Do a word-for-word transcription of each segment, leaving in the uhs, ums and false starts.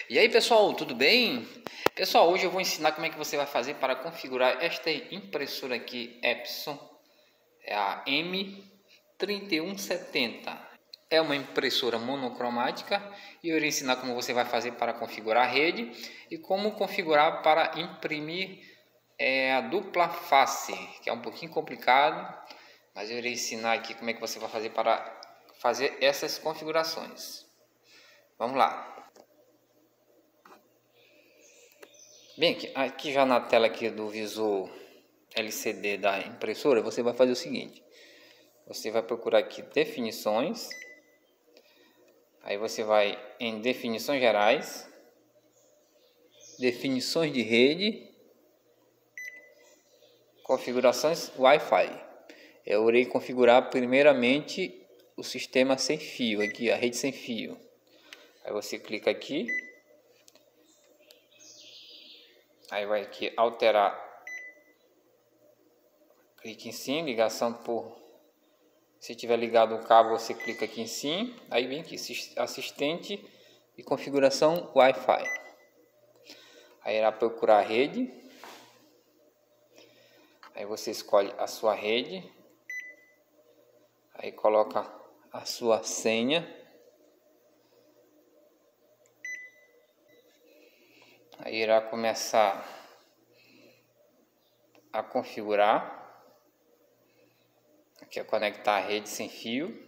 E aí pessoal, tudo bem? Pessoal, hoje eu vou ensinar como é que você vai fazer para configurar esta impressora aqui Epson, é a M trinta e um setenta. É uma impressora monocromática e eu irei ensinar como você vai fazer para configurar a rede e como configurar para imprimir é, a dupla face, que é um pouquinho complicado, mas eu irei ensinar aqui como é que você vai fazer para fazer essas configurações. Vamos lá. Bem, aqui, aqui já na tela aqui do visor L C D da impressora, você vai fazer o seguinte. Você vai procurar aqui definições. Aí você vai em definições gerais, definições de rede, configurações Wi-Fi. Eu irei configurar primeiramente o sistema sem fio, aqui a rede sem fio. Aí você clica aqui. Aí vai aqui alterar, clique em sim, ligação por, se tiver ligado o cabo você clica aqui em sim, aí vem aqui assistente e configuração Wi-Fi. Aí irá procurar a rede, aí você escolhe a sua rede, aí coloca a sua senha, aí irá começar a configurar. Aqui é conectar a rede sem fio.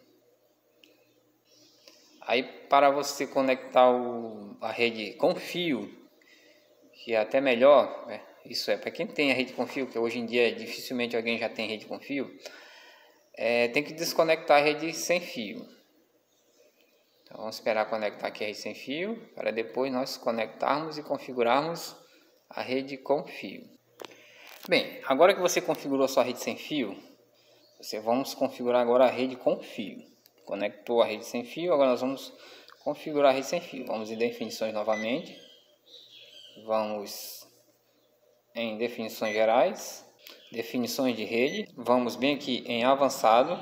Aí para você conectar o, a rede com fio, que é até melhor, né? Isso é para quem tem a rede com fio, que hoje em dia dificilmente alguém já tem rede com fio, é, tem que desconectar a rede sem fio. Então vamos esperar conectar aqui a rede sem fio, para depois nós conectarmos e configurarmos a rede com fio. Bem, agora que você configurou a sua rede sem fio, você vamos configurar agora a rede com fio. Conectou a rede sem fio, agora nós vamos configurar a rede sem fio. Vamos em definições novamente. Vamos em definições gerais, definições de rede. Vamos bem aqui em avançado.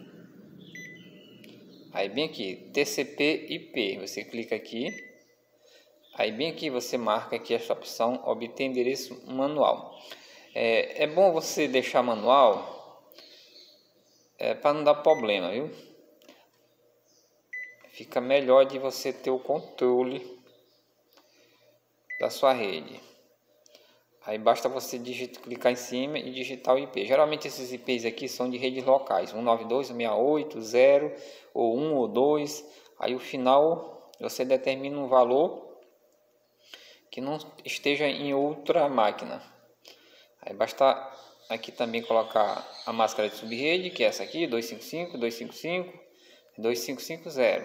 Aí bem aqui T C P I P, você clica aqui. Aí bem aqui você marca aqui esta opção obter endereço manual. É, é bom você deixar manual, é, para não dar problema, viu? Fica melhor de você ter o controle da sua rede. Aí basta você digitar, clicar em cima e digitar o I P. Geralmente esses I Ps aqui são de redes locais, cento e noventa e dois, cento e sessenta e oito, zero, ou um ou dois. Aí o final você determina um valor que não esteja em outra máquina. Aí basta aqui também colocar a máscara de subrede, que é essa aqui, dois cinco cinco, dois cinco cinco, dois cinco cinco zero.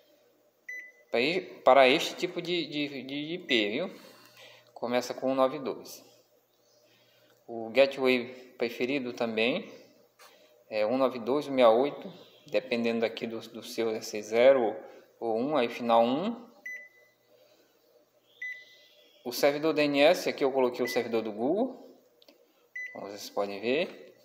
Para este tipo de, de, de I P, viu? Começa com cento e noventa e dois. O gateway preferido também é cento e noventa e dois, cento e sessenta e oito, dependendo aqui do, do seu S zero ou um, aí final um. O servidor D N S, aqui eu coloquei o servidor do Google, como vocês podem ver.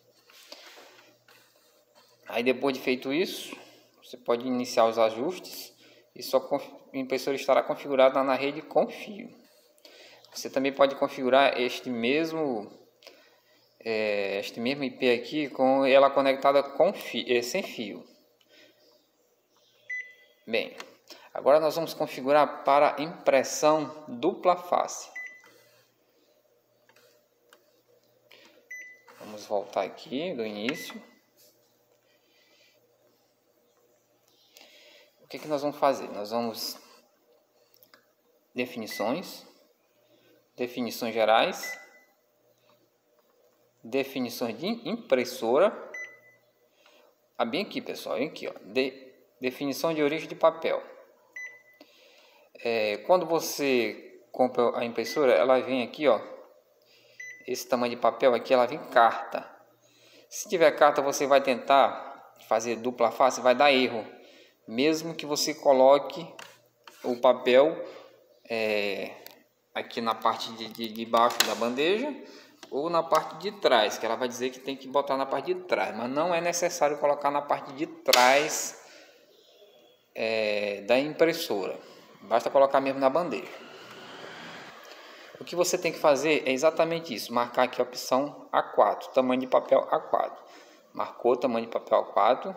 Aí depois de feito isso, você pode iniciar os ajustes e sua impressora estará configurada na rede com fio. Você também pode configurar este mesmo, é, este mesmo I P aqui com ela conectada com fio, é, sem fio. Bem, agora nós vamos configurar para impressão dupla face. Vamos voltar aqui do início. O que que nós vamos fazer? Nós vamos definições, definições gerais, definições de impressora. Ah, bem aqui, pessoal, bem aqui, ó, de, definição de origem de papel. É, quando você compra a impressora, ela vem aqui, ó, esse tamanho de papel aqui, ela vem carta. Se tiver carta, você vai tentar fazer dupla face, vai dar erro, mesmo que você coloque o papel é, aqui na parte de, de, de baixo da bandeja ou na parte de trás, que ela vai dizer que tem que botar na parte de trás, mas não é necessário colocar na parte de trás é, da impressora, basta colocar mesmo na bandeja. O que você tem que fazer é exatamente isso, marcar aqui a opção A quatro, tamanho de papel A quatro. Marcou o tamanho de papel A quatro.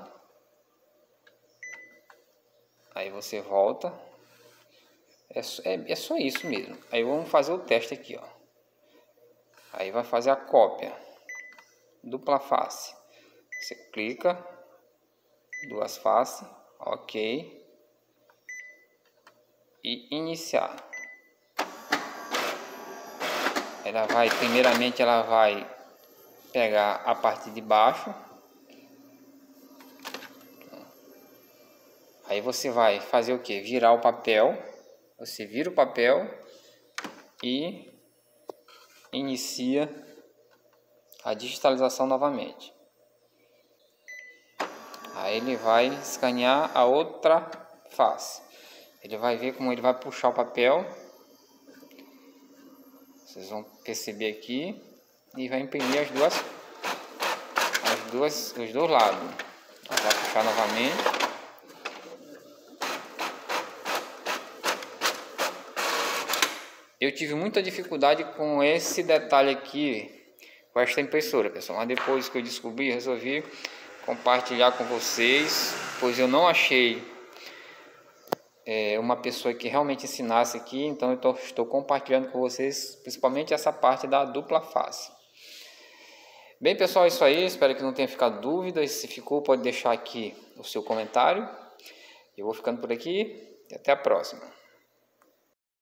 Aí você volta. É, é, é só isso mesmo. Aí vamos fazer o teste aqui, ó. Aí vai fazer a cópia. Dupla face. Você clica. Duas faces. Ok. E iniciar. Ela vai, primeiramente ela vai pegar a parte de baixo. Aí você vai fazer o que? Virar o papel. Você vira o papel e inicia a digitalização novamente. Aí ele vai escanear a outra face. Ele vai ver como ele vai puxar o papel. Vocês vão perceber aqui. E vai imprimir as duas, as duas, os dois lados. Vai puxar novamente. Eu tive muita dificuldade com esse detalhe aqui, com esta impressora, pessoal. Mas depois que eu descobri, resolvi compartilhar com vocês, pois eu não achei é, uma pessoa que realmente ensinasse aqui. Então eu tô, estou compartilhando com vocês, principalmente essa parte da dupla face. Bem, pessoal, é isso aí. Espero que não tenha ficado dúvidas. Se ficou, pode deixar aqui o seu comentário. Eu vou ficando por aqui e até a próxima.